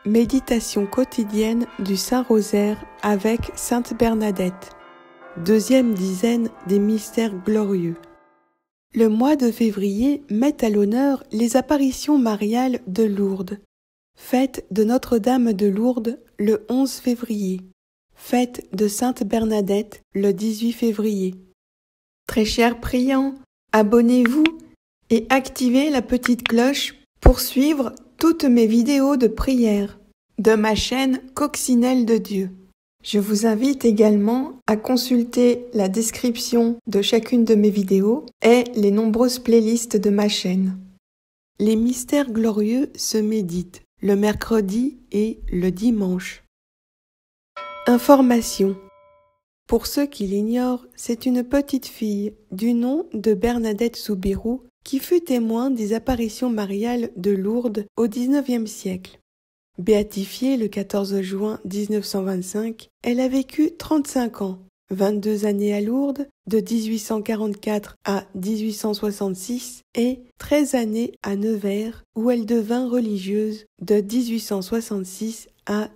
Méditation quotidienne du Saint-Rosaire avec Sainte Bernadette. Deuxième dizaine des mystères glorieux. Le mois de février met à l'honneur les apparitions mariales de Lourdes. Fête de Notre-Dame de Lourdes le 11 février. Fête de Sainte Bernadette le 18 février. Très chers priants, abonnez-vous et activez la petite cloche pour suivre toutes mes vidéos de prière de ma chaîne Coccinelle de Dieu. Je vous invite également à consulter la description de chacune de mes vidéos et les nombreuses playlists de ma chaîne. Les mystères glorieux se méditent le mercredi et le dimanche. Information. Pour ceux qui l'ignorent, c'est une petite fille du nom de Bernadette Soubirous qui fut témoin des apparitions mariales de Lourdes au XIXe siècle. Béatifiée le 14 juin 1925, elle a vécu 35 ans, 22 années à Lourdes, de 1844 à 1866, et 13 années à Nevers, où elle devint religieuse de 1866 à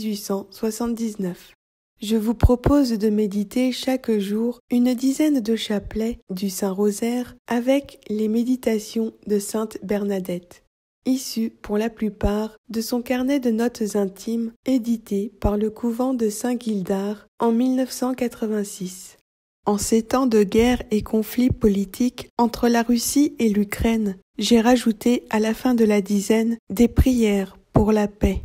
1879. Je vous propose de méditer chaque jour une dizaine de chapelets du Saint-Rosaire avec les méditations de Sainte Bernadette, issues pour la plupart de son carnet de notes intimes édité par le couvent de Saint-Gildard en 1986. En ces temps de guerre et conflits politiques entre la Russie et l'Ukraine, j'ai rajouté à la fin de la dizaine des prières pour la paix.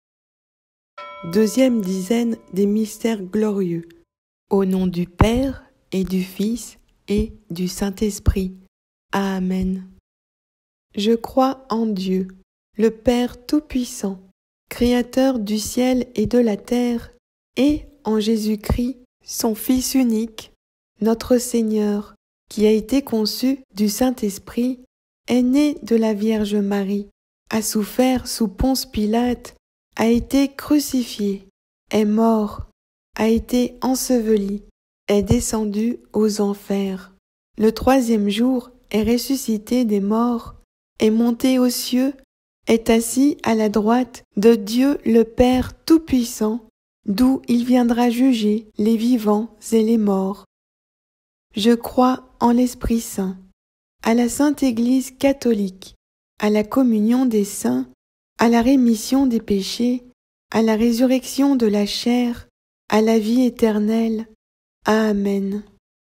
Deuxième dizaine des mystères glorieux. Au nom du Père et du Fils et du Saint-Esprit. Amen. Je crois en Dieu, le Père Tout-Puissant, Créateur du ciel et de la terre, et en Jésus-Christ, son Fils unique, notre Seigneur, qui a été conçu du Saint-Esprit, est né de la Vierge Marie, a souffert sous Ponce Pilate, a été crucifié, est mort, a été enseveli, est descendu aux enfers. Le troisième jour est ressuscité des morts, est monté aux cieux, est assis à la droite de Dieu le Père Tout-Puissant, d'où il viendra juger les vivants et les morts. Je crois en l'Esprit Saint, à la Sainte Église catholique, à la communion des saints, à la rémission des péchés, à la résurrection de la chair, à la vie éternelle. Amen.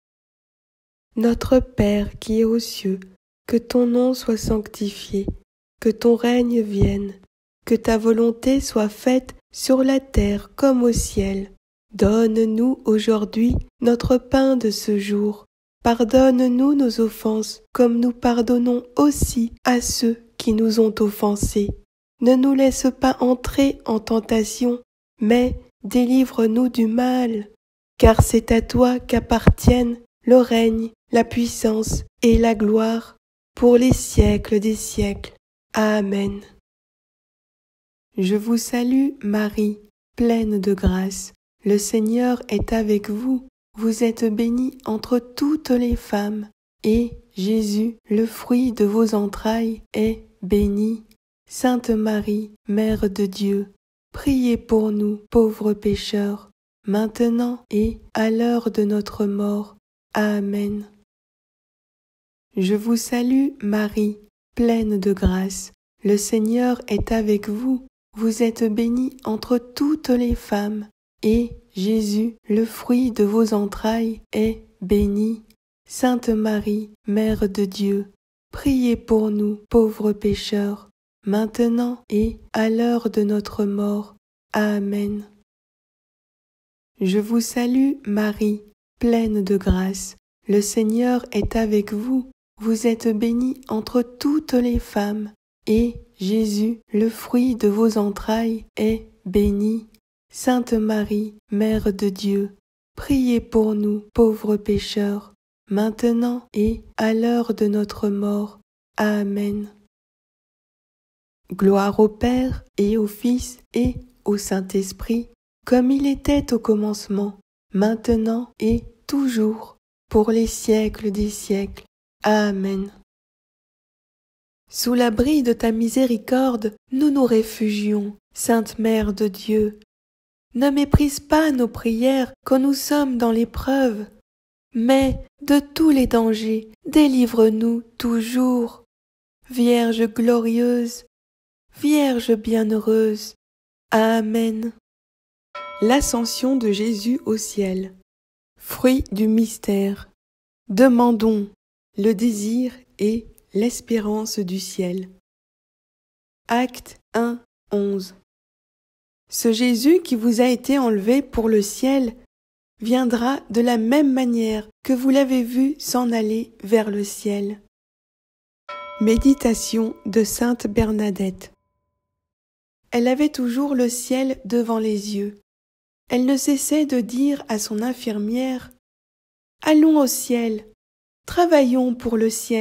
Notre Père qui es aux cieux, que ton nom soit sanctifié, que ton règne vienne, que ta volonté soit faite sur la terre comme au ciel. Donne-nous aujourd'hui notre pain de ce jour. Pardonne-nous nos offenses, comme nous pardonnons aussi à ceux qui nous ont offensés. Ne nous laisse pas entrer en tentation, mais délivre-nous du mal, car c'est à toi qu'appartiennent le règne, la puissance et la gloire, pour les siècles des siècles. Amen. Je vous salue, Marie, pleine de grâce. Le Seigneur est avec vous. Vous êtes bénie entre toutes les femmes, et Jésus, le fruit de vos entrailles, est béni. Sainte Marie, Mère de Dieu, priez pour nous, pauvres pécheurs, maintenant et à l'heure de notre mort. Amen. Je vous salue, Marie, pleine de grâce. Le Seigneur est avec vous. Vous êtes bénie entre toutes les femmes, et Jésus, le fruit de vos entrailles, est béni. Sainte Marie, Mère de Dieu, priez pour nous, pauvres pécheurs, maintenant et à l'heure de notre mort. Amen. Je vous salue, Marie, pleine de grâce. Le Seigneur est avec vous. Vous êtes bénie entre toutes les femmes, et Jésus, le fruit de vos entrailles, est béni. Sainte Marie, Mère de Dieu, priez pour nous, pauvres pécheurs, maintenant et à l'heure de notre mort. Amen. Gloire au Père et au Fils et au Saint-Esprit, comme il était au commencement, maintenant et toujours, pour les siècles des siècles. Amen. Sous l'abri de ta miséricorde, nous nous réfugions. Sainte Mère de Dieu, ne méprise pas nos prières quand nous sommes dans l'épreuve, mais de tous les dangers, délivre-nous toujours. Vierge glorieuse, Vierge bienheureuse. Amen. L'ascension de Jésus au ciel. Fruit du mystère. Demandons le désir et l'espérance du ciel. Acte 1, 11. Ce Jésus qui vous a été enlevé pour le ciel viendra de la même manière que vous l'avez vu s'en aller vers le ciel. Méditation de Sainte Bernadette. Elle avait toujours le ciel devant les yeux. Elle ne cessait de dire à son infirmière « Allons au ciel, travaillons pour le ciel. »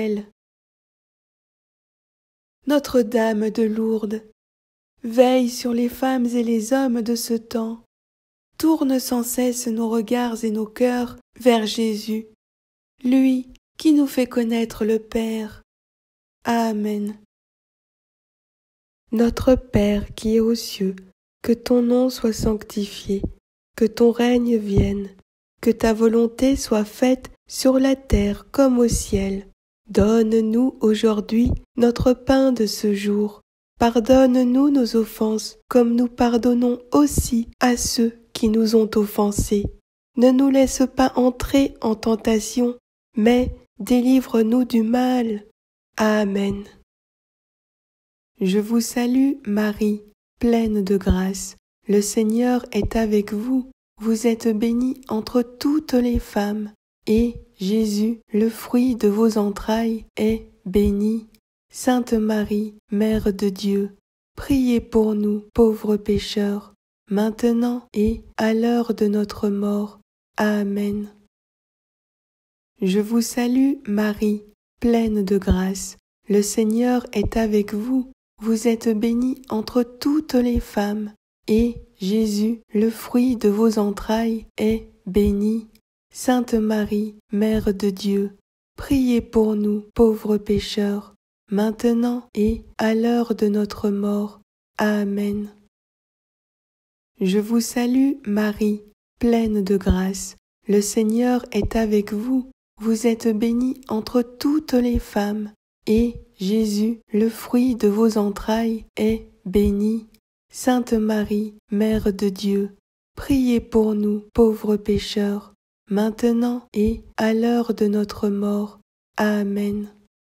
Notre-Dame de Lourdes, veille sur les femmes et les hommes de ce temps, tourne sans cesse nos regards et nos cœurs vers Jésus, lui qui nous fait connaître le Père. Amen. Notre Père qui es aux cieux, que ton nom soit sanctifié, que ton règne vienne, que ta volonté soit faite sur la terre comme au ciel. Donne-nous aujourd'hui notre pain de ce jour. Pardonne-nous nos offenses, comme nous pardonnons aussi à ceux qui nous ont offensés. Ne nous laisse pas entrer en tentation, mais délivre-nous du mal. Amen. Je vous salue, Marie, pleine de grâce. Le Seigneur est avec vous. Vous êtes bénie entre toutes les femmes, et Jésus, le fruit de vos entrailles, est béni. Sainte Marie, Mère de Dieu, priez pour nous, pauvres pécheurs, maintenant et à l'heure de notre mort. Amen. Je vous salue, Marie, pleine de grâce. Le Seigneur est avec vous. Vous êtes bénie entre toutes les femmes, et Jésus, le fruit de vos entrailles, est béni. Sainte Marie, Mère de Dieu, priez pour nous, pauvres pécheurs, maintenant et à l'heure de notre mort. Amen. Je vous salue, Marie, pleine de grâce. Le Seigneur est avec vous. Vous êtes bénie entre toutes les femmes, et Jésus, le fruit de vos entrailles, est béni. Sainte Marie, Mère de Dieu, priez pour nous, pauvres pécheurs, maintenant et à l'heure de notre mort. Amen.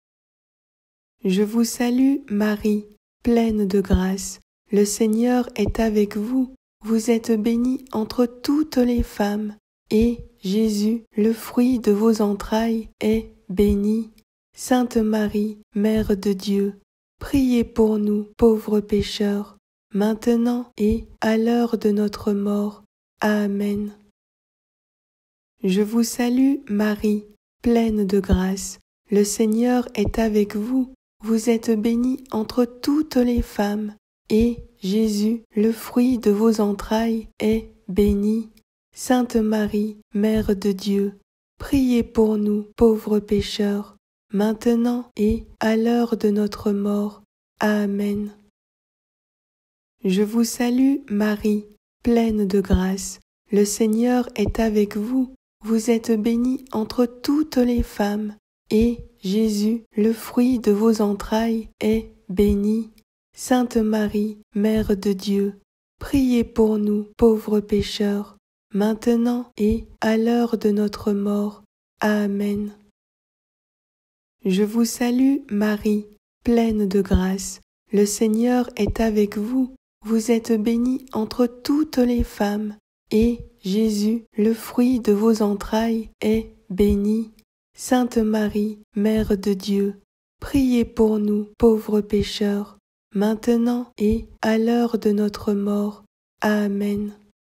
Je vous salue, Marie, pleine de grâce. Le Seigneur est avec vous. Vous êtes bénie entre toutes les femmes, et Jésus, le fruit de vos entrailles, est béni. Sainte Marie, Mère de Dieu, priez pour nous, pauvres pécheurs, maintenant et à l'heure de notre mort. Amen. Je vous salue, Marie, pleine de grâce. Le Seigneur est avec vous. Vous êtes bénie entre toutes les femmes, et Jésus, le fruit de vos entrailles, est béni. Sainte Marie, Mère de Dieu, priez pour nous, pauvres pécheurs, maintenant et à l'heure de notre mort. Amen. Je vous salue, Marie, pleine de grâce. Le Seigneur est avec vous. Vous êtes bénie entre toutes les femmes, et Jésus, le fruit de vos entrailles, est béni. Sainte Marie, Mère de Dieu, priez pour nous, pauvres pécheurs, maintenant et à l'heure de notre mort. Amen. Je vous salue, Marie, pleine de grâce. Le Seigneur est avec vous. Vous êtes bénie entre toutes les femmes, et Jésus, le fruit de vos entrailles, est béni. Sainte Marie, Mère de Dieu, priez pour nous, pauvres pécheurs, maintenant et à l'heure de notre mort. Amen.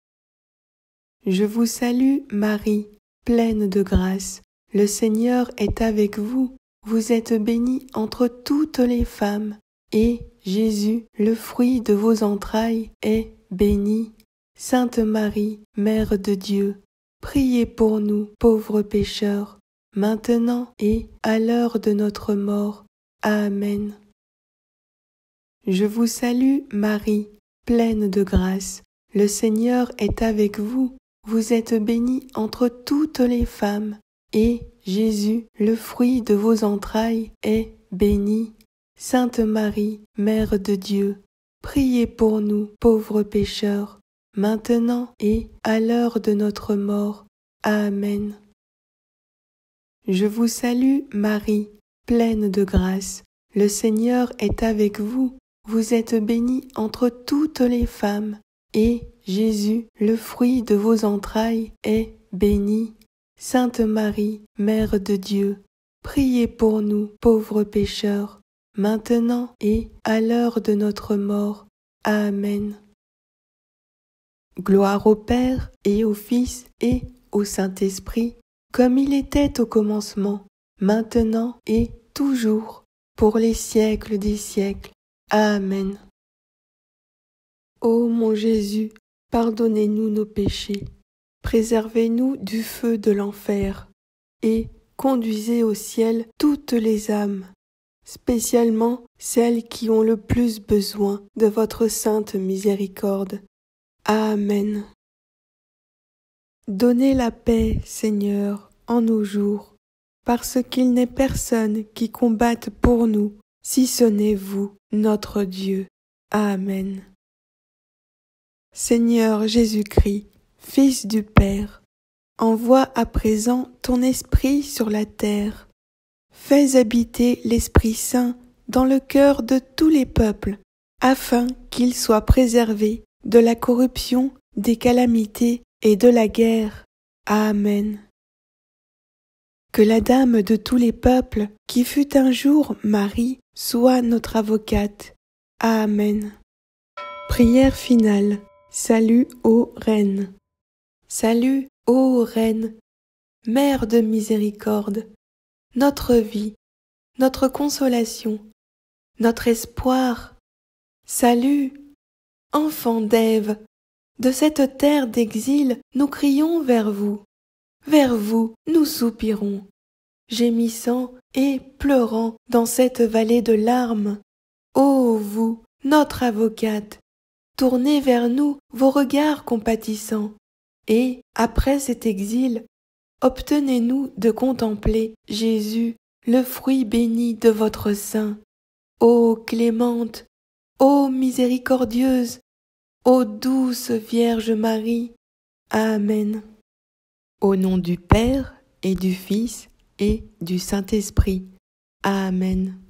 Je vous salue, Marie, pleine de grâce. Le Seigneur est avec vous. Vous êtes bénie entre toutes les femmes, et Jésus, le fruit de vos entrailles, est béni. Sainte Marie, Mère de Dieu, priez pour nous, pauvres pécheurs, maintenant et à l'heure de notre mort. Amen. Je vous salue, Marie, pleine de grâce, le Seigneur est avec vous. Vous êtes bénie entre toutes les femmes, et Jésus, le fruit de vos entrailles, est béni. Sainte Marie, Mère de Dieu, priez pour nous, pauvres pécheurs, maintenant et à l'heure de notre mort. Amen. Je vous salue, Marie, pleine de grâce. Le Seigneur est avec vous. Vous êtes bénie entre toutes les femmes, et Jésus, le fruit de vos entrailles, est béni. Sainte Marie, Mère de Dieu, priez pour nous, pauvres pécheurs, maintenant et à l'heure de notre mort. Amen. Gloire au Père et au Fils et au Saint-Esprit, comme il était au commencement, maintenant et toujours, pour les siècles des siècles. Amen. Ô mon Jésus, pardonnez-nous nos péchés, préservez-nous du feu de l'enfer, et conduisez au ciel toutes les âmes, spécialement celles qui ont le plus besoin de votre sainte miséricorde. Amen. Donnez la paix, Seigneur, en nos jours, parce qu'il n'est personne qui combatte pour nous, si ce n'est vous, notre Dieu. Amen. Seigneur Jésus-Christ, Fils du Père, envoie à présent ton Esprit sur la terre. Fais habiter l'Esprit Saint dans le cœur de tous les peuples, afin qu'ils soient préservés de la corruption, des calamités et de la guerre. Amen. Que la Dame de tous les peuples, qui fut un jour Marie, soit notre avocate. Amen. Prière finale. Salut ô Reine. Salut ô Reine, Mère de miséricorde, notre vie, notre consolation, notre espoir. Salut, enfant d'Ève, de cette terre d'exil, nous crions vers vous nous soupirons, gémissant et pleurant dans cette vallée de larmes. Ô vous, notre avocate, tournez vers nous vos regards compatissants, et, après cet exil, obtenez-nous de contempler Jésus, le fruit béni de votre sein. Ô clémente, ô miséricordieuse, ô douce Vierge Marie. Amen. Au nom du Père et du Fils et du Saint-Esprit. Amen.